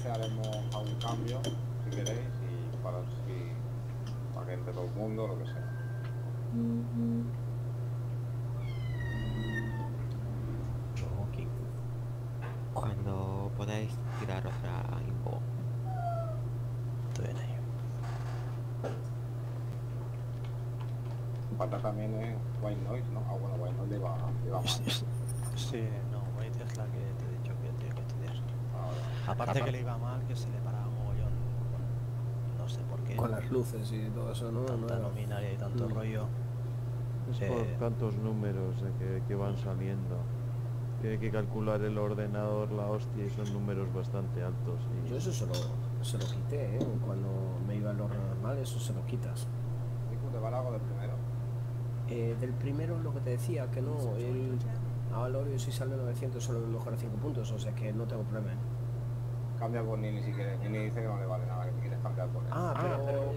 clase haremos algún cambio, si queréis, y para que entre todo el mundo, lo que sea. Ok. Cuando podáis tirar otra info. Estoy en ello. Falta también White Noise, ¿no? Ah, bueno, White Noise le va mal. Sí, no, White es la que te he dicho que tiene que estudiar. Ahora, Aparte que le iba mal, que se le paraba mogollón. No sé por qué. Con las luces y todo eso, ¿no? Tanta No. luminaria y tanto rollo. Es por tantos números que van saliendo. Tiene que calcular el ordenador la hostia y son números bastante altos. Y... Yo eso se lo quité, ¿eh? Cuando me iba a lo normal, eso se lo quitas. ¿te vale algo del primero? Del primero lo que te decía, que no, el Valorio si sale 900 solo me mejora 5 puntos, o sea que no tengo problema. Cambia por Nini si quieres. Nini dice que no le vale nada, que te quieres cambiar por él. Pero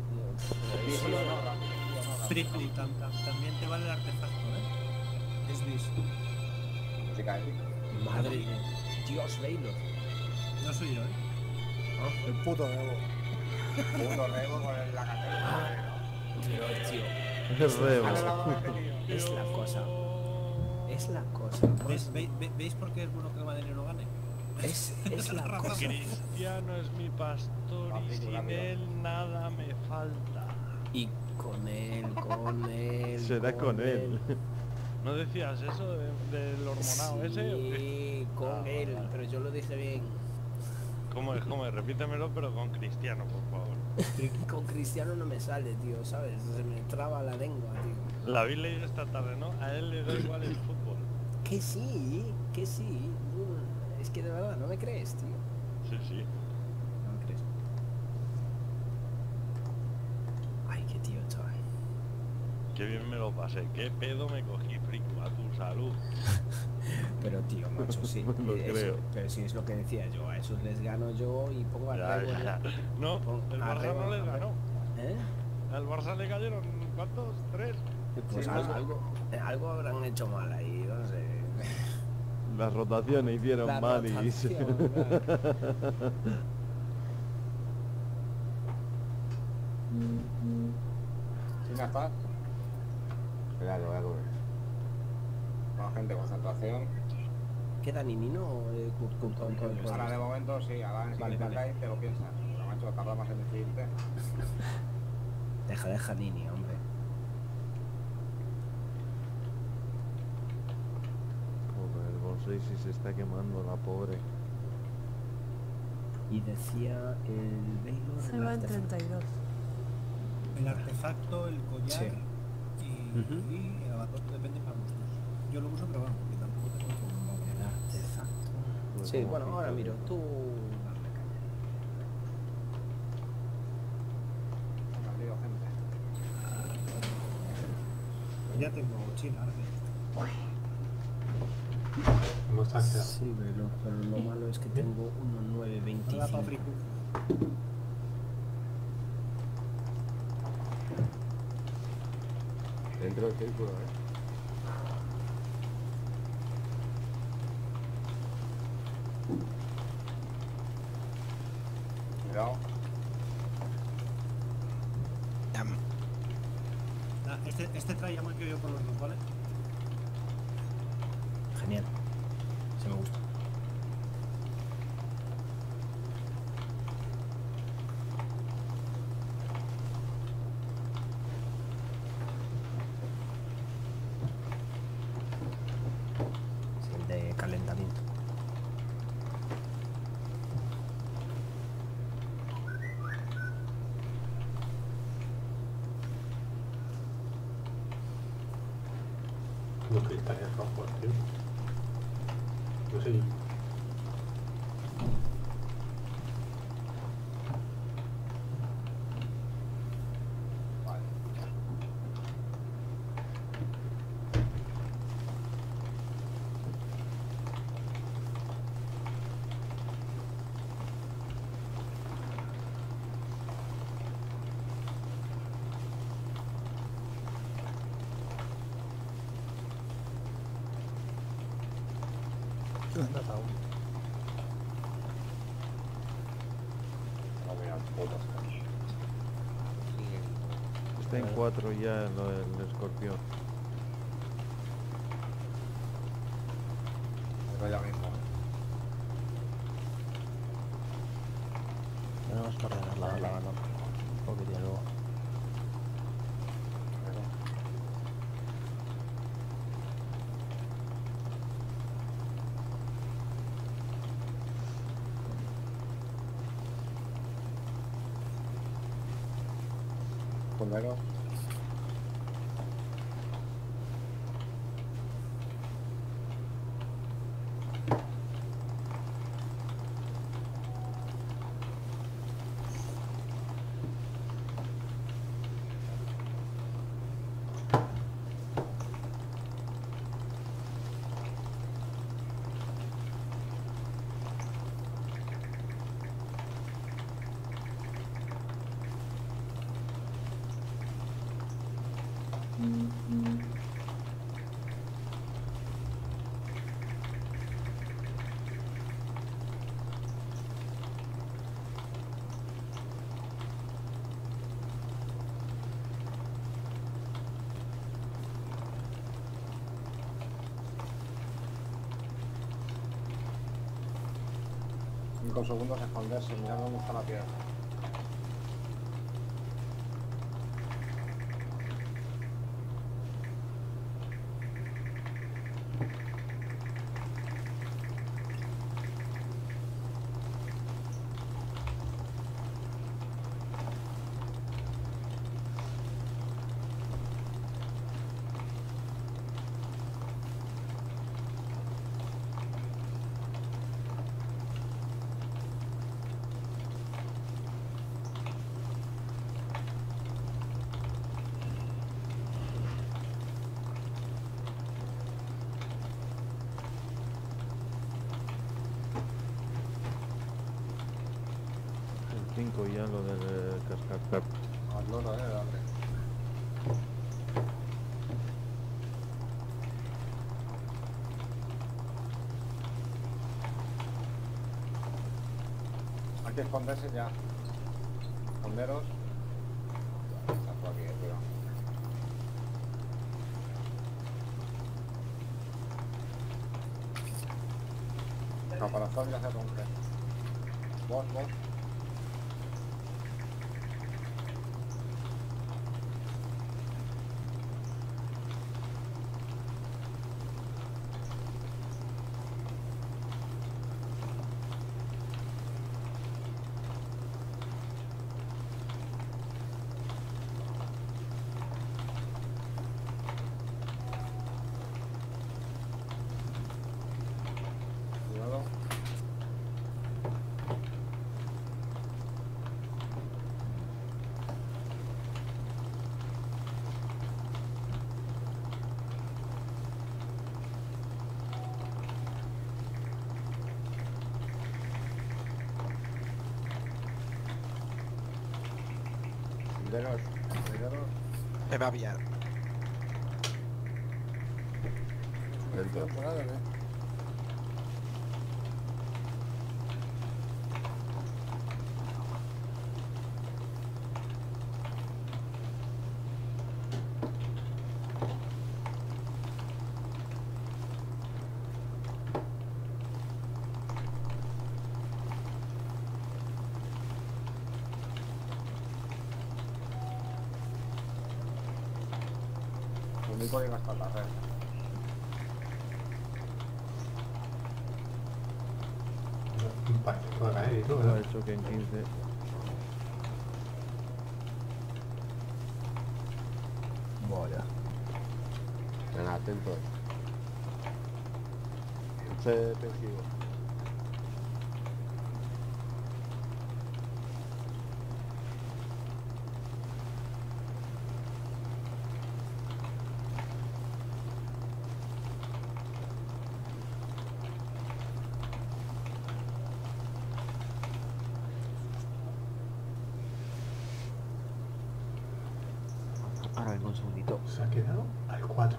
Triple, también te vale el artefacto, ¿eh? Es bis. Música épica. Madre mía. Dios, Baylor. No soy yo, ¿eh? El puto Rebo. Puto Rebo con la cartera. Dios, tío. Es Rebo. Es la cosa. Es la cosa. ¿Veis por qué es bueno que Madrid no gane? Es la cosa. Cristiano es mi pastor y sin él nada me falta. Y con él. Será con él. ¿No decías eso del hormonado sí, ese o qué? Con él, vale. pero yo lo dije bien. ¿Cómo es? Repítemelo, pero con Cristiano, por favor. Con Cristiano no me sale, tío, ¿sabes? Se me traba la lengua, tío. La habéis leído esta tarde, ¿no? A él le da igual el fútbol. Que sí. Es que de verdad, ¿no me crees, tío? Sí. No me crees. Ay, qué tío, chaval. Qué bien me lo pasé, qué pedo me cogí, frico, a tu salud. Pero tío, macho, sí. Lo creo. Pero sí es lo que decía yo, a esos les gano yo y pongo a Rebo. Ya. No, el Barça no les ganó. ¿Eh? Al Barça le cayeron, ¿cuántos? 3. Pues Sí, algo habrán hecho mal ahí, no sé. Las rotaciones hicieron La mal y... rotación, claro. ¿Sí me estás? Espera, lo voy a comer. No, gente, concentración. ¿Queda Ninino o Ahora de momento sí, ahora en Vale. te lo piensas. Pero macho, tarda más en decidirte. Deja Nini, hombre. Joder, el Bonsai sí se está quemando, la pobre. Y decía el Baylor. Se va en 32. El artefacto, el collar Sí. y el avatar depende para los dos. Yo lo uso, pero bueno, porque tampoco tengo todo El artefacto. Pues Sí, como bueno, ahora pinta, miro, ¿no? tú. Maldito, gente. Ya tengo China, ahora ¿Cómo estás? Sí, pero lo malo es que tengo Hola, 1.925. Patrick. Dentro del círculo, Cuidado. Este trae ya me quedo yo con los dos, ¿vale? Genial. Se me gusta. Es el de calentamiento. Los cristales rojos, tío. No sé. Vale. Putas. Está en 4 ya lo del escorpión. Pero ya mismo. Tenemos que ordenar la banda. Porque tiene luego. Primero. Con segundos esconderse, mirando dónde está la piedra. El 5 ya lo del cascar. Al loro, dale. Hay que esconderse ya. Esconderos. Está por aquí, tío. Caparazón ya se rompe. Vos. Cuidado. Senderos. Me va a pillar. Dentro. Lo único que gastar la red. Un paquete para caer y todo, Lo ha ¿verdad? hecho que en 15. Vaya. Ven, atento. Se defensivo. Ahora vengo un segundito. Se ha quedado al 4.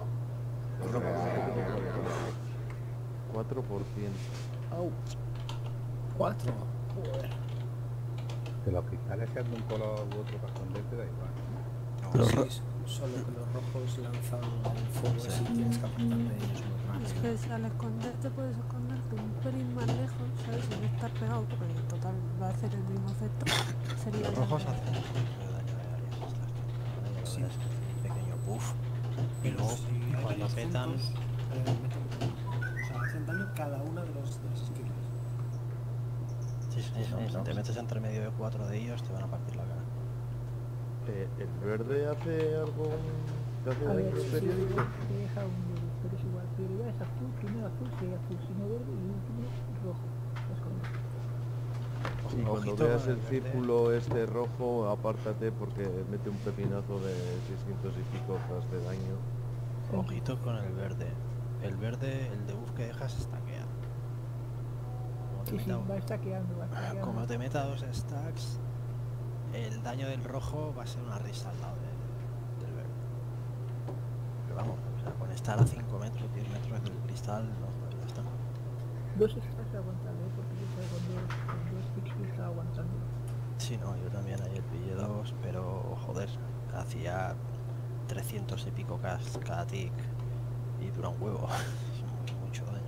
4%. Au. 4. Joder. Que los cristales sean de un color u otro correspondiente da igual. Los Sí, solo que los rojos lanzan el fuego si tienes que apuntar de ellos muy Es rápido. que si al esconder te puedes esconderte un pelín más lejos, ¿sabes? Sin estar pegado, porque en total va a hacer el mismo efecto. Sería Los ya rojos de- hacen un poquito de daño de área. Ahora ya lo Sí. verás, un pequeño puff. Y Pero luego, si hay cuando varios petan, juntos, o sea, hacen daño cada una de las skills. sí, si te metes entre medio de 4 de ellos, te van a partir la cara. ¿El verde hace algo que hace A ver, daño sí, periódico? te deja un dedo, pero es igual. Prioridad es azul, primero azul, sigue azul, sino verde y último rojo. Es correcto. Y cuando Ojito veas con el verde. círculo este rojo, apártate porque mete un pepinazo de 600 y pico más de daño. Ojito con el verde. El verde, el debuff que dejas, estaquea. Sí, sí, va stackeando, va stackeando. Como te meta 2 stacks, el daño del rojo va a ser una risa al lado del verde. Pero vamos, o sea, con estar a 5 metros, 10 metros del cristal, no, ya está. Dos estás aguantando, porque yo creo que con dos ticks está aguantando. Sí, no, yo también ayer pillé 2, pero joder, hacía 300 y pico cada tick y dura un huevo. Es mucho daño.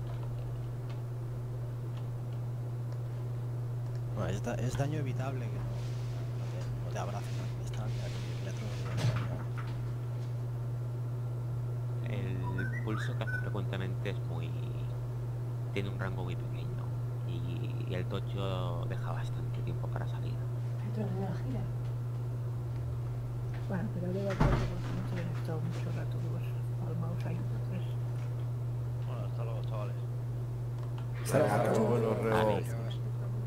Bueno, es daño evitable que no te abracen al cristal, ya que 10 metros de daño. El pulso que hace frecuentemente es muy... tiene un rango muy pequeño y el tocho deja bastante tiempo para salir. Bueno, pero debo acuerdo porque no se han estado mucho rato dos al mouse ahí, entonces. Bueno, hasta luego, chavales. Pero bueno, Reo. Adiós.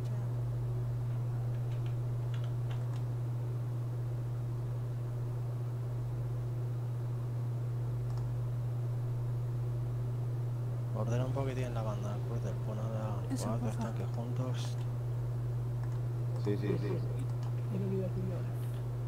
Ordena un poquitín la banda, Curter, pon ahora Eso, los porfa. tanques juntos. Sí. He venido aquí yo ahora.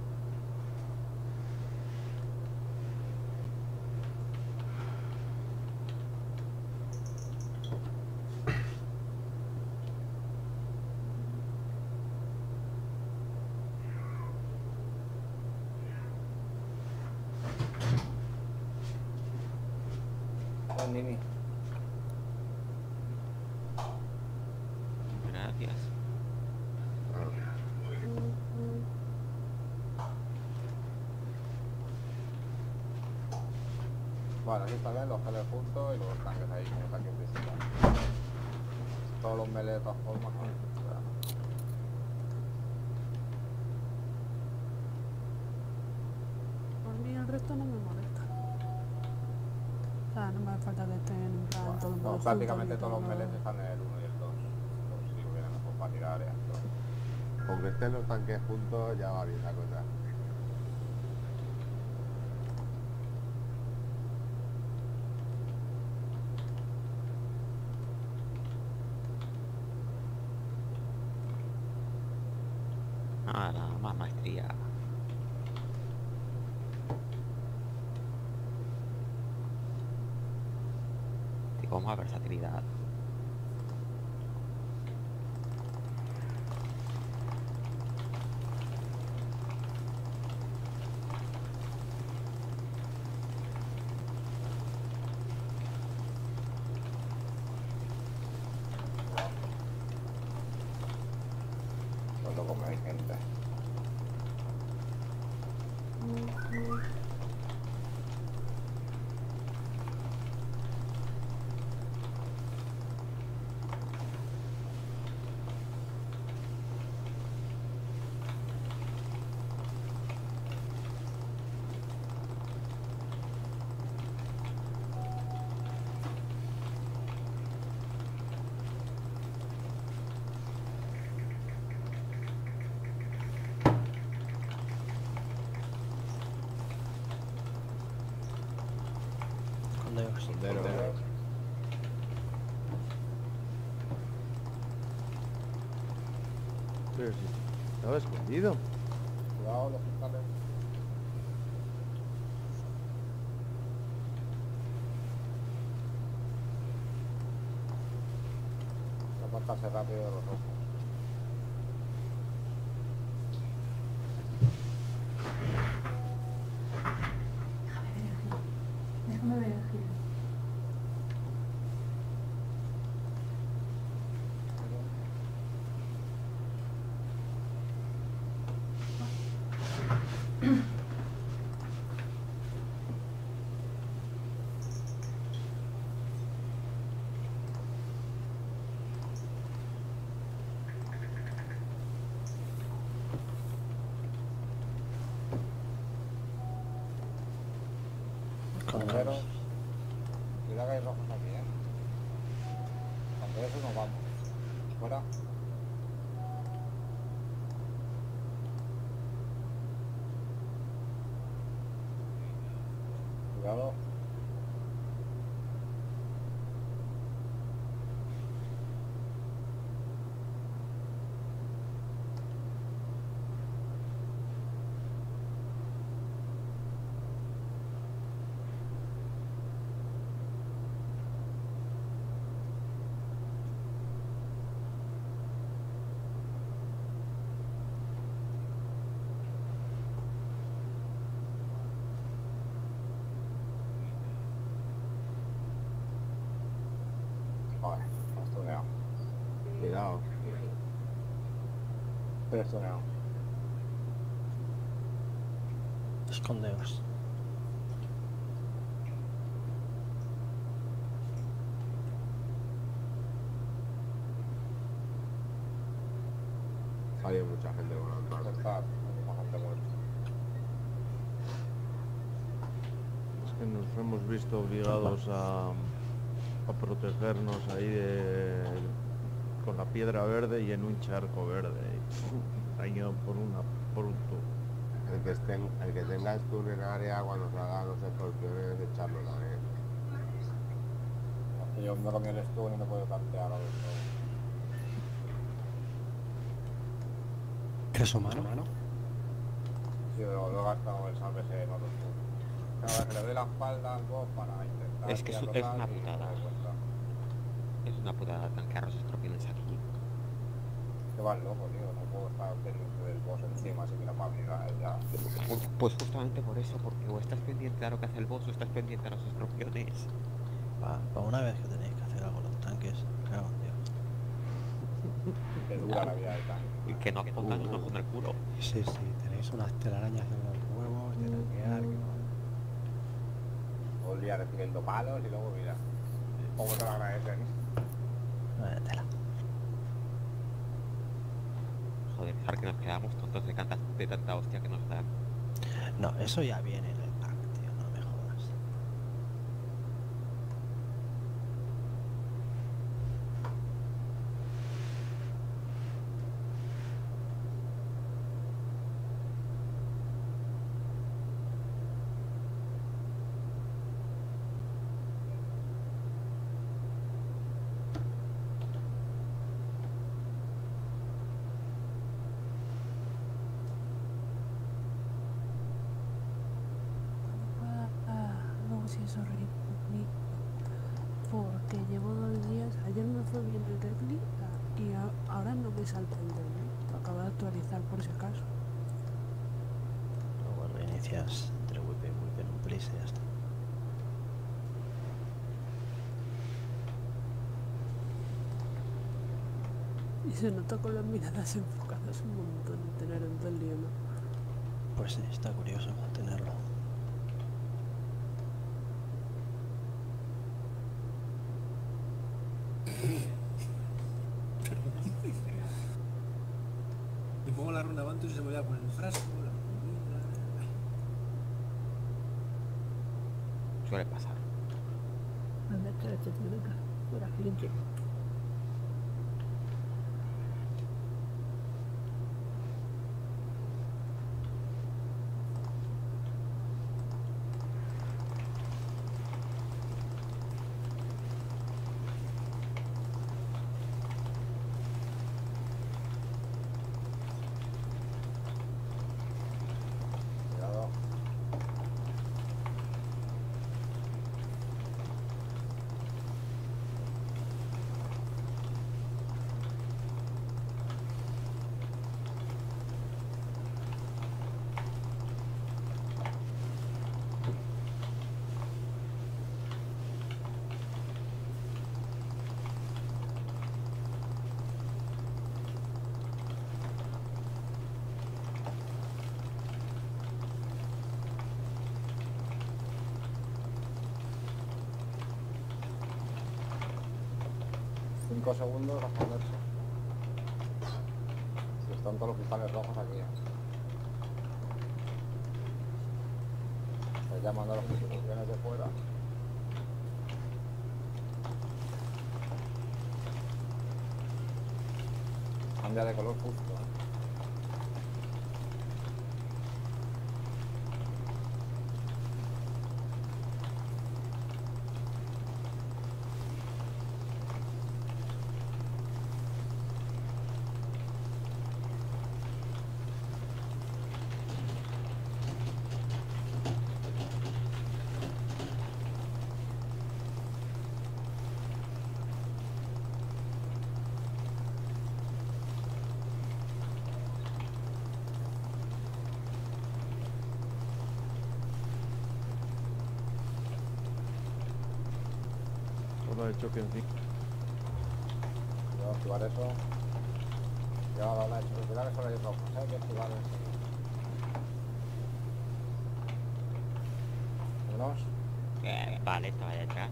Nini. Gracias. Bueno, aquí está bien, los geles juntos y los tanques ahí con el tanque principal. Todos los melees de todas formas, ¿no? Por mí el resto no me molesta. O sea, no me hace falta que estén en plan todo el mundo No, juntos prácticamente ni todos los todo. melees están en el 1 y el 2. Por si hubiera mejor para tirar áreas. Con que estén los tanques juntos ya va bien la cosa. Nada, más maestría. Digo, más versatilidad. Solo como hay gente. Condeos. Pero si estaba escondido. Cuidado los cristales. No apartarse rápido de los rojos. Cuidado. Joder, me has tuneado. Cuidado. Eres tuneado. Escondeos. Salió mucha gente volando. Está mucha gente muerta. Es que nos hemos visto obligados a protegernos ahí con la piedra verde y en un charco verde. Daño por un tubo. El que tenga stun en área cuando salgan los escorpiones, echarlo también. Yo me comí el stun y no puedo tantear a ver todo. ¿Qué es humano? Sí, lo he gastado el sálvese en otro stun. Cada vez que le doy la espalda al boss para intentar... Es que es tirarlo una tal y putada. me doy cuenta. Es una putada tanquear los escorpiones aquí. Que vas loco, tío. No puedo estar pendiente del boss encima si mira para habilidad ya. Pues justamente por eso, porque o estás pendiente a lo que hace el boss o estás pendiente a los escorpiones. Para una vez que tenéis que hacer algo los tanques, cago en Dios. Que dura la vida del tanque. Y que no pongan un ojo en el culo. Sí, tenéis unas telarañas en los huevos de tanquear. Todo el día recibiendo palos y luego mira. ¿Cómo te lo agradecen? Tela. Joder, pensar que nos quedamos tontos de tanta hostia que nos dan. No, eso ya viene en el pack, tío, no me jodas. No, sí, es horrible. Porque llevo 2 días. Ayer me fue bien el Redley y ahora no me salta el Redley. Lo acabo de actualizar por si acaso. Luego reinicias entre whip en un place y ya está. Y se nota con las miradas enfocadas un montón en tener el Redley, ¿no? Pues sí, está curioso tenerlo. Me pongo la ronda antes y se me voy a poner el frasco, la comida. Suele pasar. Anda, espérate, tío, venga. Fuera, cliente. Cuidado. Cinco segundos a esconderse. Si están todos los cristales rojos aquí. Se llaman a los funciones de fuera. Cambia de color justo, ¿eh? Vale, choque encima. Voy a activar eso. Ya va a hablar de eso. Cuidado que solo hay rojos, hay que activar eso. Unos. Vale, estaba detrás.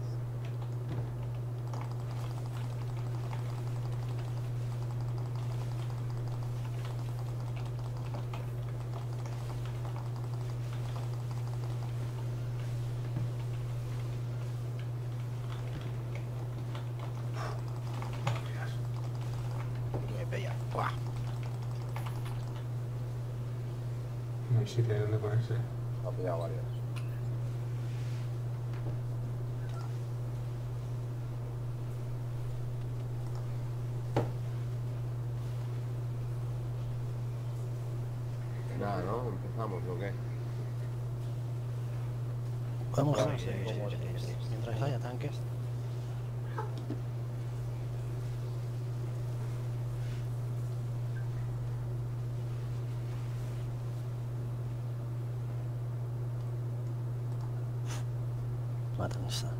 Me pilla. ¡Buah! No hay sitio donde ponerse. Lo ha pillado varios. Nada, ¿no? Empezamos, ¿o qué? Vamos a Vale, ver, ¿cómo es? mientras haya tanques. Matanza.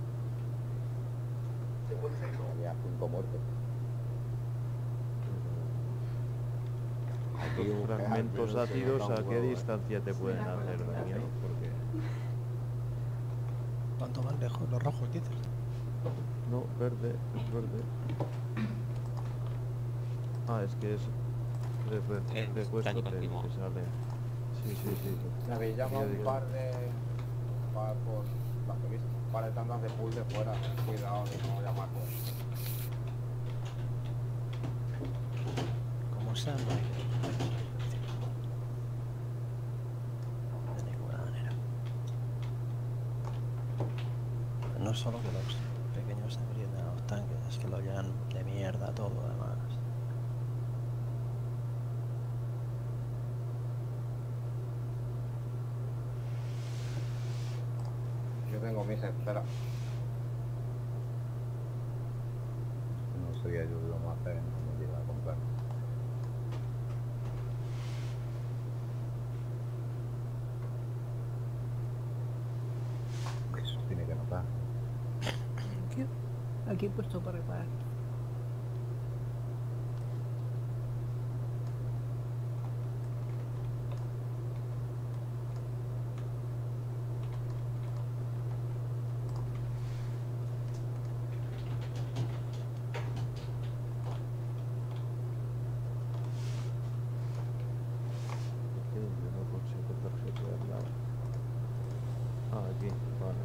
Había 5 muertos. Aquí Los un fragmentos se ácidos, nota un ¿a qué huevo, distancia te pueden hacer daño? Porque ¿Cuánto más lejos? Los rojos, dices. no, verde, es verde. Ah, es que es de puesto daño te continuo. sale. Sí, sí, sí. Necesitamos Ya un digo. par de... par por... las que he visto. Un par de tandas de pool de fuera. Cuidado de no llamarlos. Como sea, no hay de ninguna manera. No solo que los pequeños se brinden a los tanques, es que lo llenan de mierda todo además. Yo tengo mis espera. No sería yo lo más hacer, no me llega a comprar. Eso tiene que notar. Aquí he puesto para reparar. Yo no consigo tarjetear nada. Ah, aquí, vale.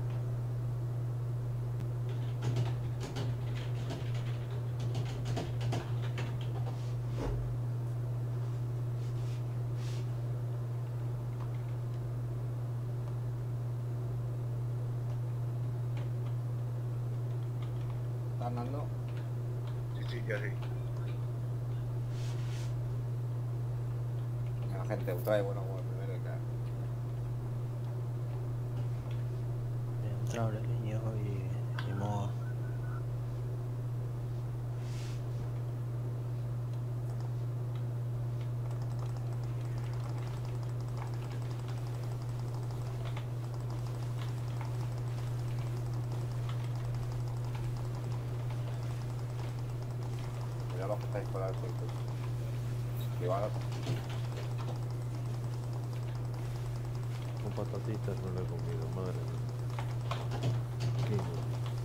¿Está andando? Sí, sí, ya sí. La gente trae bueno como el primero que cae. Entra Aureliño y Moa. Mira los que estáis fuera del circuito. Esquivaros. Con patatitas no le he comido, madre mía. Qué bueno.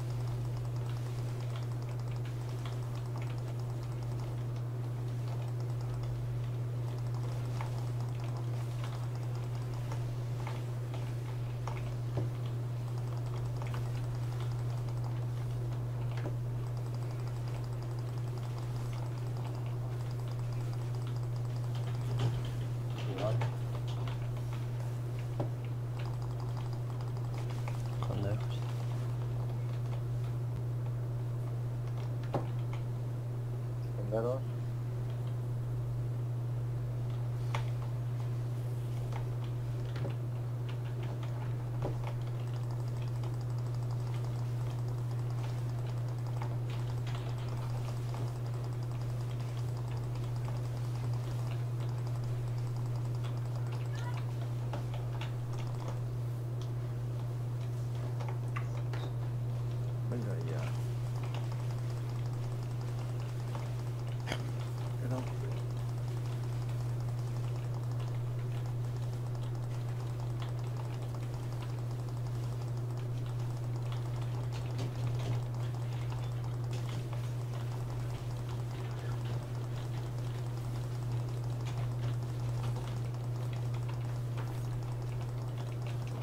Cuidado. Con dedos.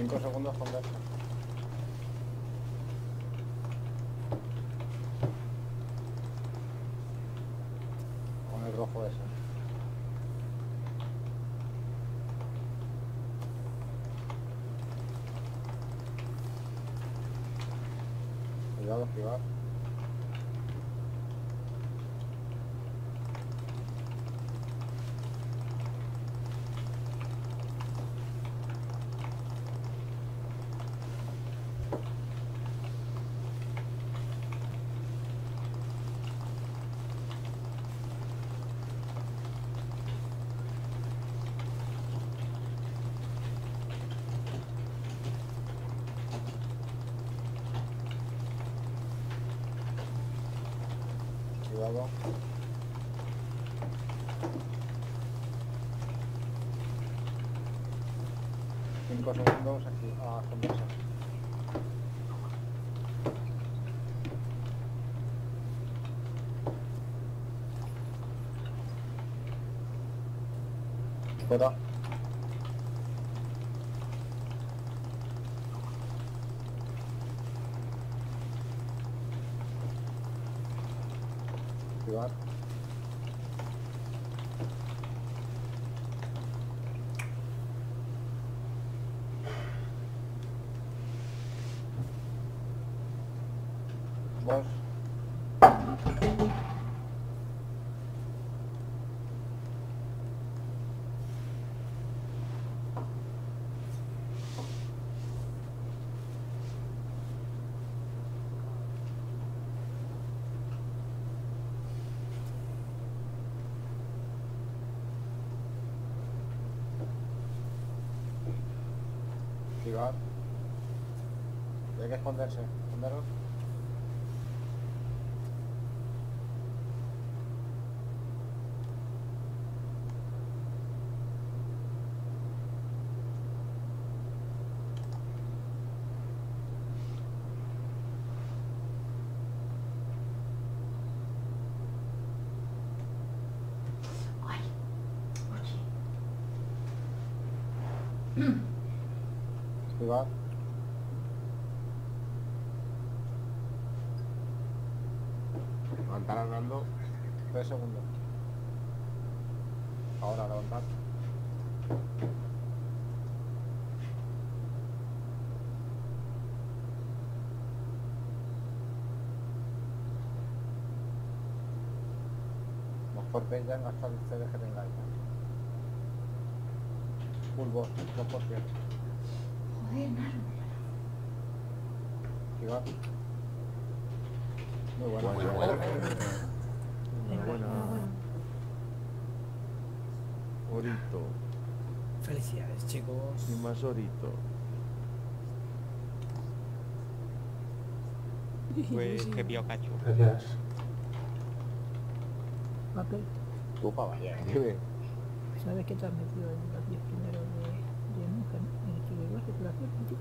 5 segundos con verse. Con el rojo ese. Cuidado, esquivar. Cuidado. Cinco segundos aquí a conversar. Fuera. Activar. Dos. Activar. Y hay que esconderse. Esconderos. Activar. Levantar andando 3 segundos. Ahora levantar. Los cortéis ya hasta el CD que tengáis. Full boss, 2%. Joder, Naru. Activar. Muy buena. Buena. Orito. Felicidades, chicos. Y más orito. Pues que pío cacho. Gracias. Papel, Upa, vaya. ¿sabes que te has metido en los 10 primeros de monje, ¿no? En el que igual que te lo hacía, tío.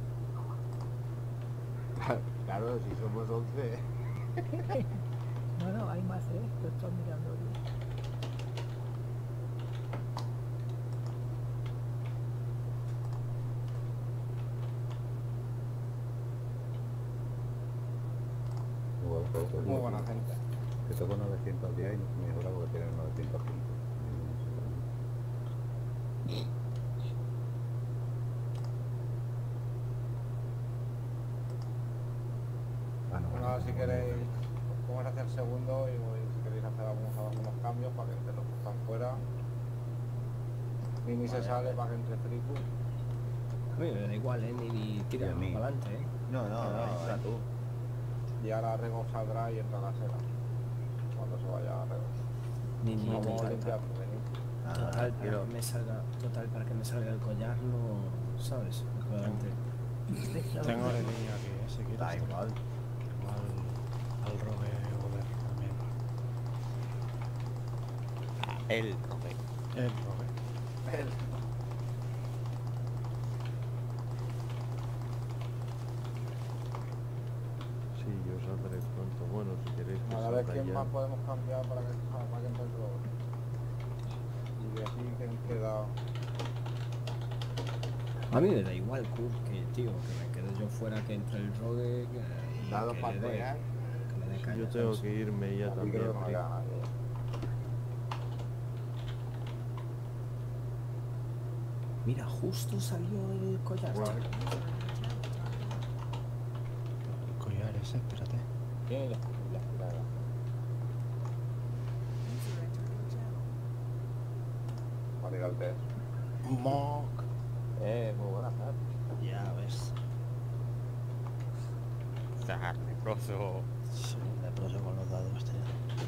Claro, si somos 11. No, hay más, lo estoy mirando. Muy buena gente. Que tocó 910 y mejora porque tiene 905. Bueno, ahora si queréis, vamos a hacer el segundo y si queréis hacer algunos cambios para que entre los que están fuera. Mini se sale para que entre Friku. A mí me da igual, ni tira Y a mí. para adelante, No, ahora tú. Y ahora Rego saldrá y entra la seda. Cuando se vaya a Rego. Ni Vamos a total, limpiar, venid. total, para que me salga el collar, no, ¿sabes? Adelante. Tengo la línea aquí, si quieres. Da igual. Al rogue over también. El rogue. El rogue. Sí, yo saldré pronto. Bueno, si queréis que A ver salga quién ya. más podemos cambiar para que entre el robo. Y de aquí quién queda. A mí me da igual, Kurt, que tío, que me quede yo fuera, que entre el rogue y Dados que para le dé collar. caña, Yo tengo ¿sabes? que irme ya Aquí también. creo que no Rick. queda nadie. Mira, justo salió el collar. El collar ese, espérate. ¿Quién es la estirada? Vale, ir al test. Mock. Muy buena, ¿sabes? Ya ves. Está leproso. Sí, leproso con los dados, tío.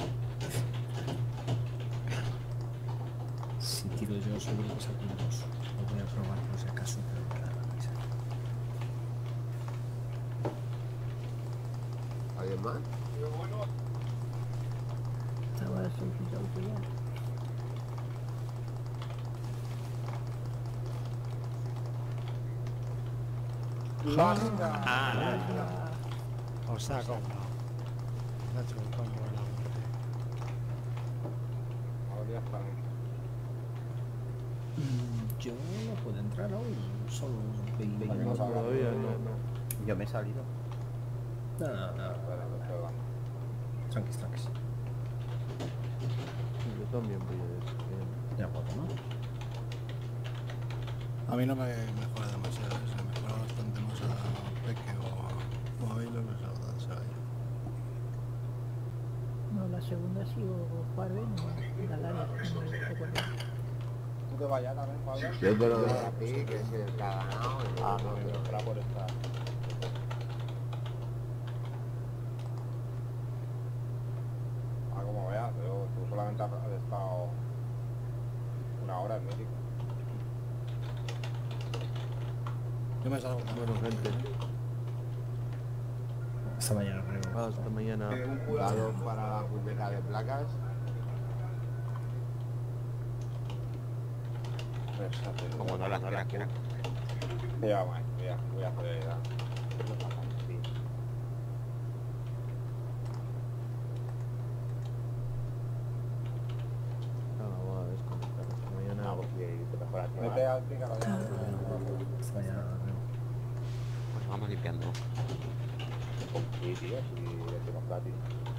Si tiro yo, seguro que saco un 2. Lo voy a probar por si acaso, pero me da la risa. ¿Alguien más? Estaba solicitado ya. Os ha comprado. Me ha hecho un combo de la muerte. Ahora ya está. Yo no puedo entrar aún, solo 20 Vale, minutos. Todavía no. Yo me he salido. No, Espera, me estoy dando. tranquis, tranquis. Yo también voy a decir. Ya puedo, ¿no? A mí no me mejora demasiado, se mejora bastante más a Peque o a Bailo que a Danza. No, la segunda ha sido Farben y Dalaria. No me recuerdo. ¿Tú te vayas también, Pablo? Yo te lo doy a ti, que es el que ha ganado. y Ah, yo no, te pero lo espera doy. por esta. Ah, como veas, pero tú solamente has estado una hora en Mítico. Yo me salgo. Bueno, gente. Esta mañana creo. Hasta mañana. Dados para la muñeca de placas. Como no las quieras. Ya, bueno, voy a hacer ya. Nada, voy a desconectar. Hasta mañana. Ah, porque te mejora el Mete al pícaro ya. Esta mañana creo. Pues vamos limpiando. Sí, tío, si decimos gratis.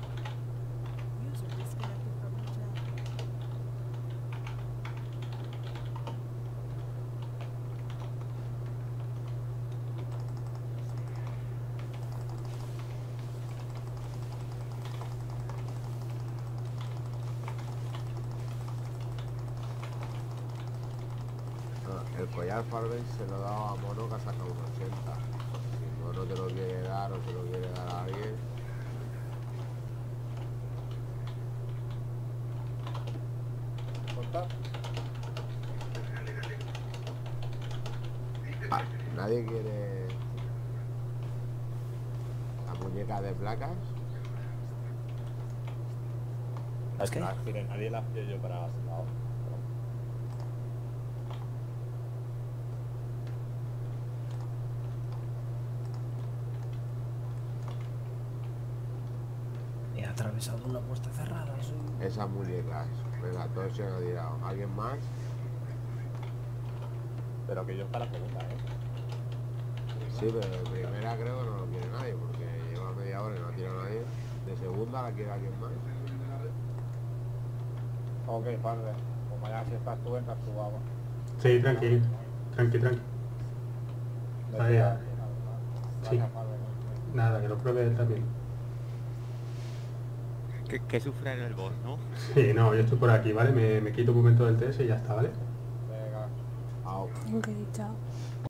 El collar Farben se lo he dado a Mono, que ha sacado un 80. Si Mono te lo quiere dar o se lo quiere dar a alguien. ¿Contar? Ah, ¿nadie quiere la muñeca de placas? ¿Es qué? Nadie la pido yo para lado. He atravesado una puerta cerrada. Soy... Esas muñecas. Venga, todos se han tirado. ¿Alguien más? Pero que yo para la segunda, ¿eh? Sí, pero de primera creo que no lo quiere nadie, porque lleva media hora y no ha tirado nadie. De segunda la quiere alguien más. Ok, padre. Como ya si estás tú, entras tú, vamos. Sí, tranqui. Ahí, ya. Sí. Nada, que lo pruebe él también. Que sufra en el boss, ¿no? Sí, no, yo estoy por aquí, ¿vale? Me quito un momento del test y ya está, ¿vale? Venga. Au. Ok, chao.